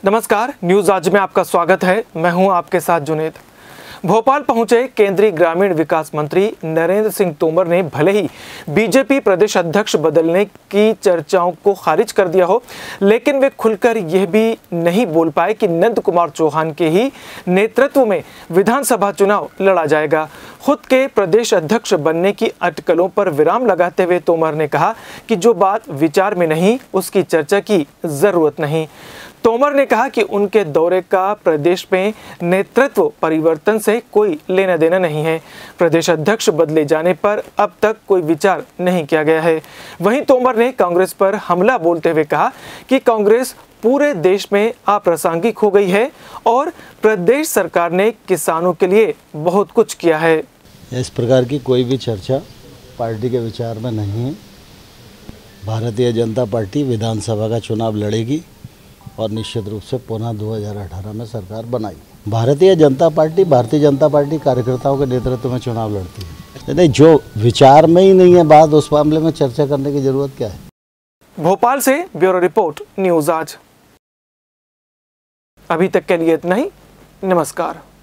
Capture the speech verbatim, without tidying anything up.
नमस्कार, न्यूज आज में आपका स्वागत है। मैं हूं आपके साथ जुनेद। भोपाल पहुंचे केंद्रीय ग्रामीण विकास मंत्री नरेंद्र सिंह तोमर ने भले ही बीजेपी प्रदेश अध्यक्ष बदलने की चर्चाओं को खारिज कर दिया हो, लेकिन वे खुलकर यह भी नहीं बोल पाए कि नंद कुमार चौहान के ही नेतृत्व में विधानसभा चुनाव लड़ा जाएगा। खुद के प्रदेश अध्यक्ष बनने की अटकलों पर विराम लगाते हुए तोमर ने कहा कि जो बात विचार में नहीं, उसकी चर्चा की जरूरत नहीं। तोमर ने कहा कि उनके दौरे का प्रदेश में नेतृत्व परिवर्तन से कोई लेना देना नहीं है। प्रदेश अध्यक्ष बदले जाने पर अब तक कोई विचार नहीं किया गया है। वहीं तोमर ने कांग्रेस पर हमला बोलते हुए कहा कि कांग्रेस पूरे देश में अप्रासंगिक हो गई है और प्रदेश सरकार ने किसानों के लिए बहुत कुछ किया है। इस प्रकार की कोई भी चर्चा पार्टी के विचार में नहीं है। भारतीय जनता पार्टी विधानसभा का चुनाव लड़ेगी और निश्चित रूप से पुनः दो हज़ार अठारह में सरकार बनाएगी। भारतीय जनता पार्टी भारतीय जनता पार्टी कार्यकर्ताओं के नेतृत्व में चुनाव लड़ती है। नहीं, जो विचार में ही नहीं है बात, उस मामले में चर्चा करने की जरूरत क्या है। भोपाल से ब्यूरो रिपोर्ट, न्यूज आज। अभी तक के लिए इतना ही। नमस्कार।